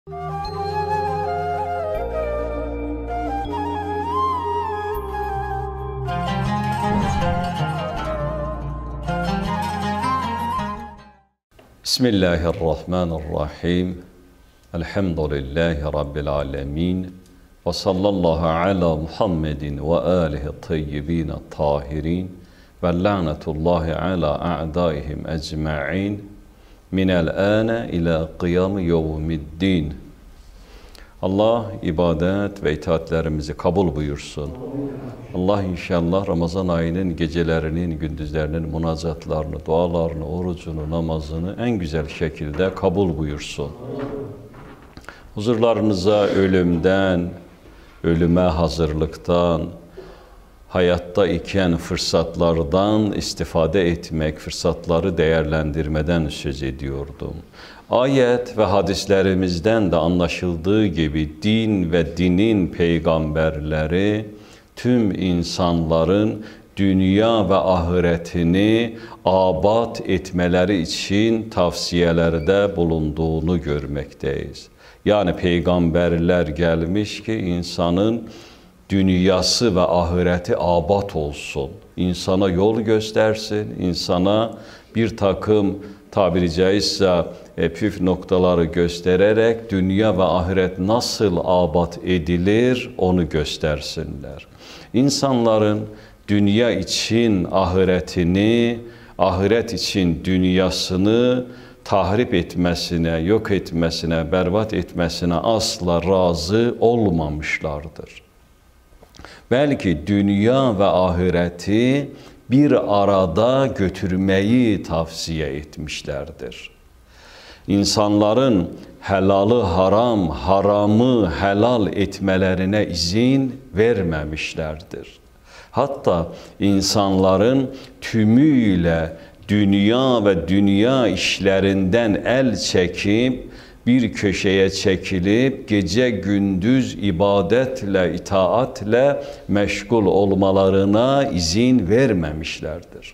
Bismillahirrahmanirrahim. Elhamdülillahi Rabbil alemin. Ve sallallahu ala Muhammedin ve alihi tayyibin tahirin. Ve la'netullahi ala a'daihim ecma'in. Minel âne ila kıyam yevmiddin. Allah ibadet ve itaatlerimizi kabul buyursun. Allah inşallah Ramazan ayının gecelerinin, gündüzlerinin münacatlarını, dualarını, orucunu, namazını en güzel şekilde kabul buyursun. Huzurlarınıza ölümden, ölüme hazırlıktan, hayatta iken fırsatlardan istifade etmek, fırsatları değerlendirmeden söz ediyordum. Ayet ve hadislerimizden de anlaşıldığı gibi din ve dinin peygamberleri tüm insanların dünya ve ahiretini abat etmeleri için tavsiyelerde bulunduğunu görmekteyiz. Yani peygamberler gelmiş ki insanın dünyası ve ahireti abat olsun. İnsana yol göstersin, insana bir takım tabiri caizse püf noktaları göstererek dünya ve ahiret nasıl abat edilir onu göstersinler. İnsanların dünya için ahiretini, ahiret için dünyasını tahrip etmesine, yok etmesine, berbat etmesine asla razı olmamışlardır. Belki dünya ve ahireti bir arada götürmeyi tavsiye etmişlerdir. İnsanların helalı haram, haramı helal etmelerine izin vermemişlerdir. Hatta insanların tümüyle dünya ve dünya işlerinden el çekip, bir köşeye çekilip gece gündüz ibadetle, itaatle meşgul olmalarına izin vermemişlerdir.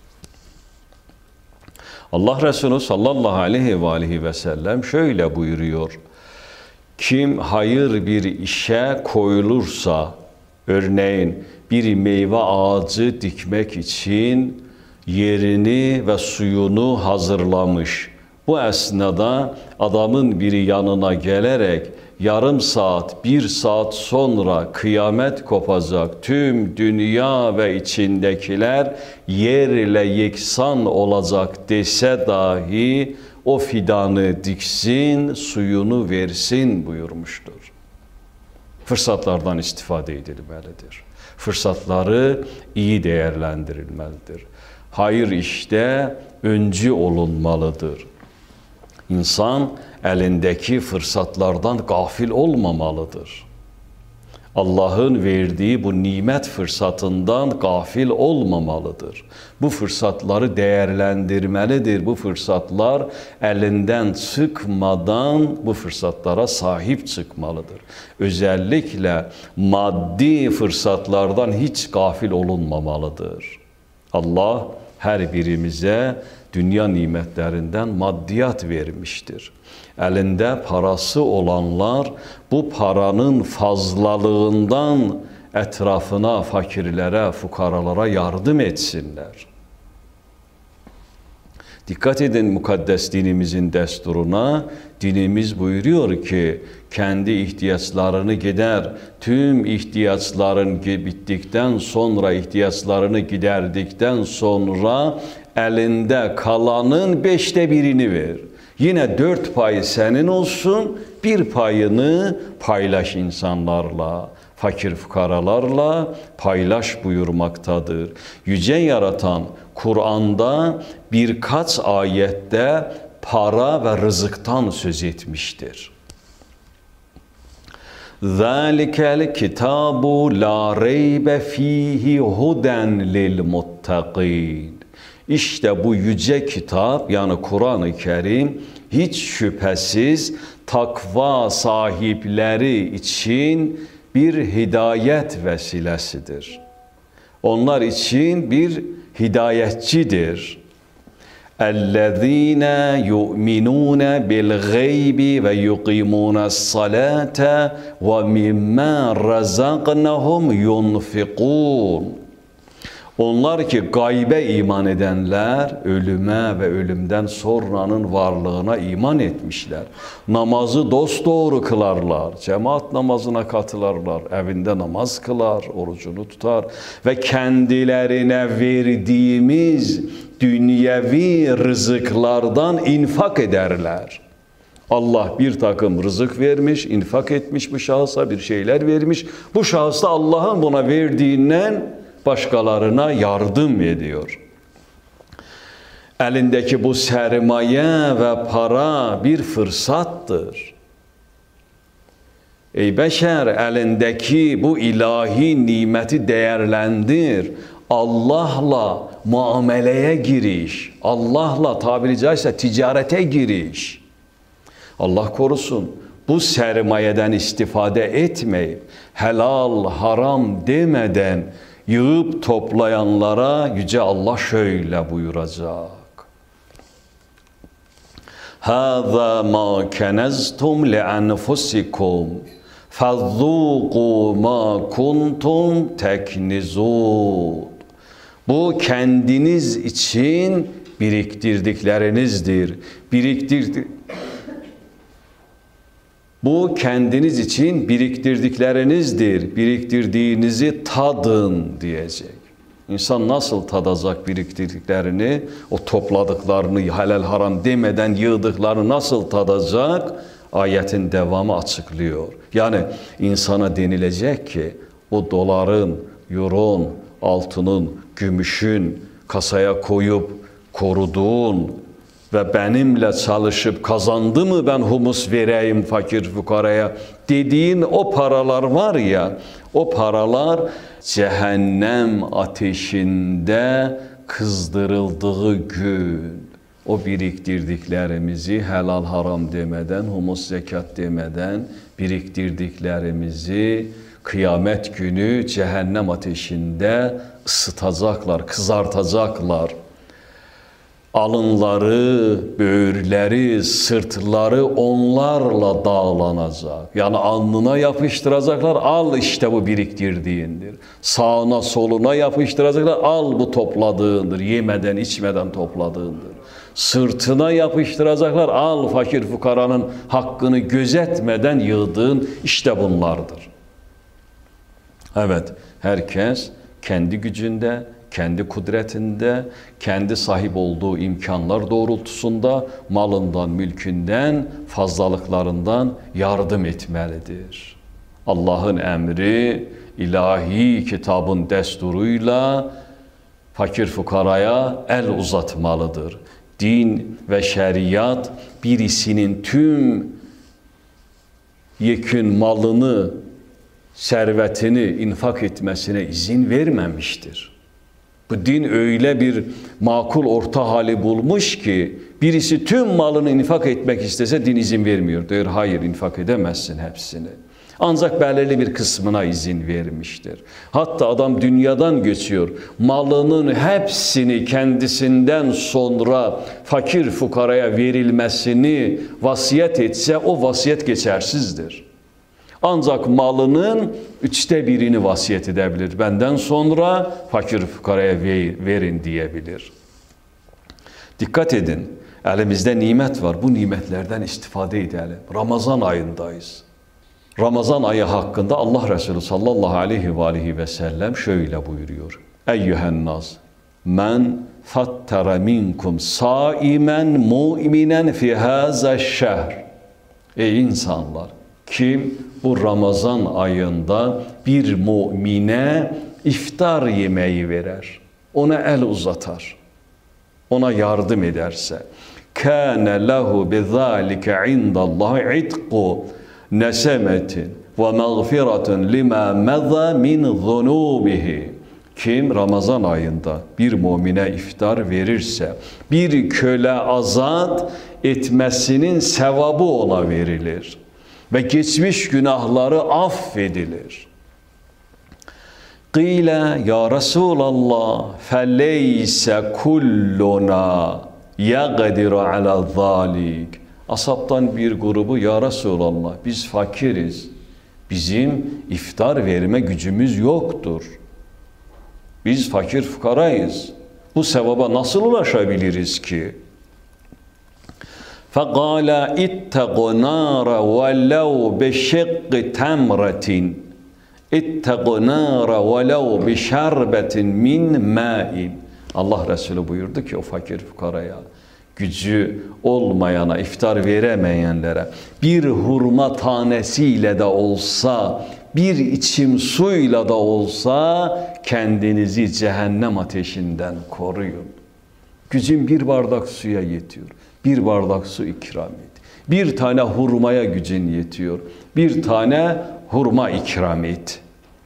Allah Resulü sallallahu aleyhi ve sellem şöyle buyuruyor. Kim hayır bir işe koyulursa, örneğin bir meyve ağacı dikmek için yerini ve suyunu hazırlamış. Bu esnada adamın biri yanına gelerek yarım saat, bir saat sonra kıyamet kopacak, tüm dünya ve içindekiler yerle yeksan olacak dese dahi o fidanı diksin, suyunu versin buyurmuştur. Fırsatlardan istifade edilmelidir. Fırsatları iyi değerlendirilmelidir. Hayır işte öncü olunmalıdır. İnsan elindeki fırsatlardan gafil olmamalıdır. Allah'ın verdiği bu nimet fırsatından gafil olmamalıdır. Bu fırsatları değerlendirmelidir. Bu fırsatlar elinden çıkmadan bu fırsatlara sahip çıkmalıdır. Özellikle maddi fırsatlardan hiç gafil olunmamalıdır. Allah her birimize dünya nimetlerinden maddiyat vermiştir. Elinde parası olanlar bu paranın fazlalığından etrafına, fakirlere, fukaralara yardım etsinler. Dikkat edin mukaddes dinimizin desturuna. Dinimiz buyuruyor ki kendi ihtiyaçlarını gider, tüm ihtiyaçların bittikten sonra, ihtiyaçlarını giderdikten sonra elinde kalanın 1/5'ini ver. Yine 4 pay senin olsun, 1 payını paylaş insanlarla, fakir fukaralarla paylaş buyurmaktadır. Yüce Yaratan Kur'an'da birkaç ayette para ve rızıktan söz etmiştir. ذَٰلِكَ الْكِتَابُ لَا رَيْبَ ف۪يهِ هُدًى لِلْمُتَّقِينَ. İşte bu yüce kitap yani Kur'an-ı Kerim hiç şüphesiz takva sahipleri için bir hidayet vesilesidir. Onlar için bir hidayetçidir. اَلَّذ۪ينَ يُؤْمِنُونَ بِالْغَيْبِ وَيُقِيمُونَ الصَّلَاةَ وَمِمَّا رَزَقْنَهُمْ يُنْفِقُونَ. Onlar ki gaybe iman edenler, ölüme ve ölümden sonranın varlığına iman etmişler. Namazı dosdoğru kılarlar, cemaat namazına katılarlar, evinde namaz kılar, orucunu tutar ve kendilerine verdiğimiz dünyevi rızıklardan infak ederler. Allah bir takım rızık vermiş, infak etmiş bu şahısa, bir şeyler vermiş. Bu şahıs da Allah'ın buna verdiğinden başkalarına yardım ediyor. Elindeki bu sermaye ve para bir fırsattır. Ey beşer, elindeki bu ilahi nimeti değerlendir. Allah'la muameleye giriş. Allah'la tabiri caizse ticarete giriş. Allah korusun, bu sermayeden istifade etmeyip helal haram demeden yığıp toplayanlara Yüce Allah şöyle buyuracak. هَذَا مَا كَنَزْتُمْ لِأَنْفُسِكُمْ فَذُّوقُوا مَا كُنْتُمْ تَكْنِزُونَ. Bu kendiniz için biriktirdiklerinizdir. Bu kendiniz için biriktirdiklerinizdir. Biriktirdiğinizi tadın diyecek. İnsan nasıl tadacak biriktirdiklerini, o topladıklarını helal haram demeden yığdıklarını nasıl tadacak? Ayetin devamı açıklıyor. Yani insana denilecek ki o doların, euron, altının, gümüşün kasaya koyup koruduğun ve benimle çalışıp kazandı mı ben humus vereyim fakir fukaraya dediğin o paralar var ya, o paralar cehennem ateşinde kızdırıldığı gün o biriktirdiklerimizi helal haram demeden, humus zekat demeden biriktirdiklerimizi kıyamet günü cehennem ateşinde ısıtacaklar, kızartacaklar. Alınları, böğürleri, sırtları onlarla dağlanacak. Yani alnına yapıştıracaklar, al işte bu biriktirdiğindir. Sağına soluna yapıştıracaklar, al bu topladığındır. Yemeden içmeden topladığındır. Sırtına yapıştıracaklar, al fakir fukaranın hakkını gözetmeden yığdığın işte bunlardır. Evet, herkes kendi gücünde, kendi kudretinde, kendi sahip olduğu imkanlar doğrultusunda malından, mülkünden, fazlalıklarından yardım etmelidir. Allah'ın emri, ilahi kitabın desturuyla fakir fukaraya el uzatmalıdır. Din ve şeriat birisinin tüm yekün malını, servetini infak etmesine izin vermemiştir. Bu din öyle bir makul orta hali bulmuş ki birisi tüm malını infak etmek istese din izin vermiyor. Diyor hayır infak edemezsin hepsini. Ancak belirli bir kısmına izin vermiştir. Hatta adam dünyadan geçiyor. Malının hepsini kendisinden sonra fakir fukaraya verilmesini vasiyet etse o vasiyet geçersizdir. Ancak malının 1/3'ini vasiyet edebilir. Benden sonra fakir fukaraya verin diyebilir. Dikkat edin. Elimizde nimet var. Bu nimetlerden istifade edelim. Ramazan ayındayız. Ramazan ayı hakkında Allah Resulü sallallahu aleyhi ve sellem şöyle buyuruyor. Eyyühennaz men fattara minkum saimen mu'minen fi haza şehr. Ey insanlar! Kim bu Ramazan ayında bir mümine iftar yemeği verer, ona el uzatar, ona yardım ederse, kâne lehu bizâlike indallâhi itqu nesemetin ve mağfiretun lima meza min zunubihi. Kim Ramazan ayında bir mümine iftar verirse, bir köle azat etmesinin sevabı ona verilir. Ve geçmiş günahları affedilir. Qîle ya Resulallah feleyse kulluna يَقَدِرَ عَلَى ذَٰلِكَ Ashabtan bir grubu, ya Resulallah biz fakiriz. Bizim iftar verme gücümüz yoktur. Biz fakir fukarayız. Bu sevaba nasıl ulaşabiliriz ki? فَقَالَ اِتَّقُوا نَارَ وَلَوْ بِشِقِّ تَمْرَةٍ اِتَّقُوا نَارَ وَلَوْ بِشَرْبَةٍ مِنْ مَاءٍ Allah Resulü buyurdu ki o fakir fukaraya, gücü olmayana, iftar veremeyenlere bir hurma tanesiyle de olsa, bir içim suyla da olsa kendinizi cehennem ateşinden koruyun. Gücün bir bardak suya yetiyor. Bir bardak su ikram et. Bir tane hurmaya gücün yetiyor. Bir tane hurma ikram et.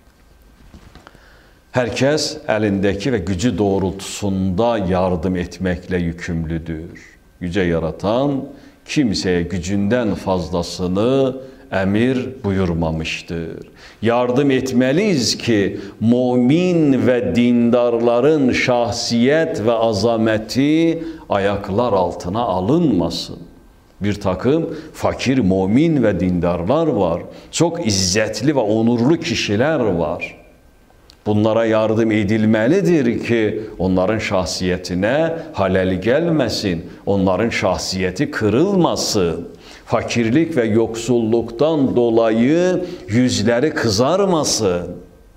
Herkes elindeki ve gücü doğrultusunda yardım etmekle yükümlüdür. Yüce Yaratan kimseye gücünden fazlasını emir buyurmamıştır. Yardım etmeliyiz ki mümin ve dindarların şahsiyet ve azameti ayaklar altına alınmasın. Bir takım fakir mümin ve dindarlar var. Çok izzetli ve onurlu kişiler var. Bunlara yardım edilmelidir ki onların şahsiyetine halel gelmesin, onların şahsiyeti kırılmasın. Fakirlik ve yoksulluktan dolayı yüzleri kızarmasın.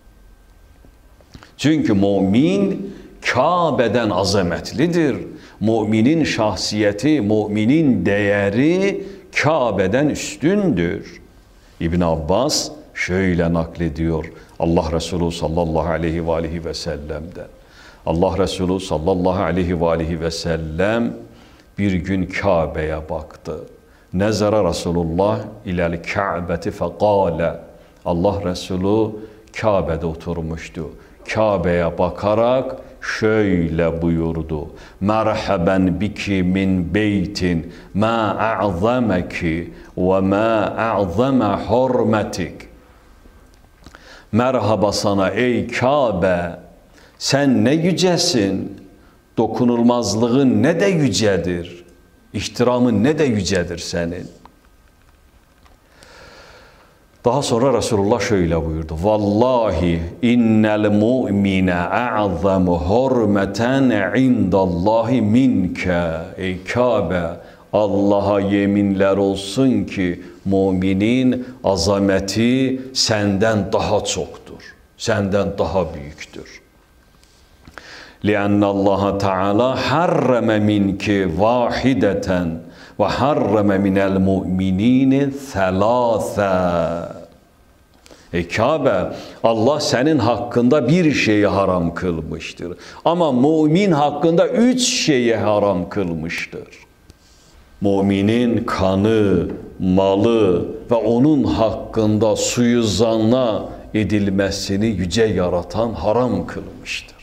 Çünkü mümin Kabe'den azametlidir. Müminin şahsiyeti, müminin değeri Kabe'den üstündür. İbn Abbas şöyle naklediyor Allah Resulü sallallahu aleyhi ve aleyhi ve sellem'den. Allah Resulü sallallahu aleyhi ve aleyhi ve sellem bir gün Kabe'ye baktı. Nezara Resulullah ilel Ka'beti fekale. Allah Resulü Kabe'de oturmuştu. Kabe'ye bakarak şöyle buyurdu. Merhaben biki min beytin ma a'zameki ve ma a'zama hurmetik. Merhaba sana ey Kabe, sen ne yücesin, dokunulmazlığın ne de yücedir, ihtiramın ne de yücedir senin. Daha sonra Resulullah şöyle buyurdu. Vallahi innel mu'mine a'zamu hurmeten indallahi minke. Ey Kabe, Allah'a yeminler olsun ki müminin azameti senden daha çoktur. Senden daha büyüktür. لِأَنَّ اللّٰهَ تَعَالَى حَرَّمَ مِنْكِ وَاحِدَةً وَحَرَّمَ مِنَ الْمُؤْمِنِينَ ثَلَاثًا. Ey Kabe, Allah senin hakkında bir şeyi haram kılmıştır. Ama mümin hakkında 3 şeyi haram kılmıştır. Müminin kanı, malı ve onun hakkında suizana edilmesini yüce yaratan haram kılmıştır.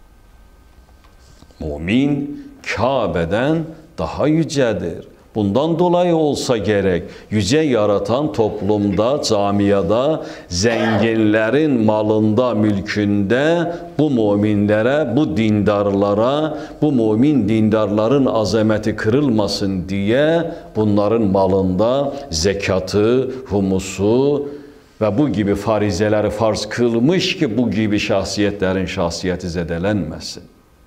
Mümin Kabe'den daha yücedir. Bundan dolayı olsa gerek yüce yaratan toplumda, camiada, zenginlerin malında, mülkünde bu müminlere, bu dindarlara, bu mümin dindarların azameti kırılmasın diye bunların malında zekatı, humusu ve bu gibi farizeleri farz kılmış ki bu gibi şahsiyetlerin şahsiyeti zedelenmesin.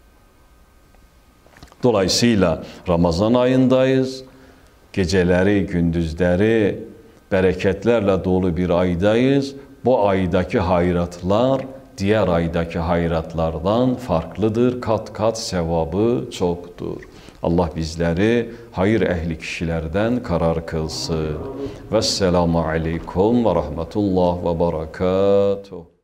Dolayısıyla Ramazan ayındayız. Geceleri, gündüzleri bereketlerle dolu bir aydayız. Bu aydaki hayratlar diğer aydaki hayratlardan farklıdır. Kat kat sevabı çoktur. Allah bizleri hayır ehli kişilerden karar kılsın. Vesselamu aleykum ve rahmetullah ve berekatuhu.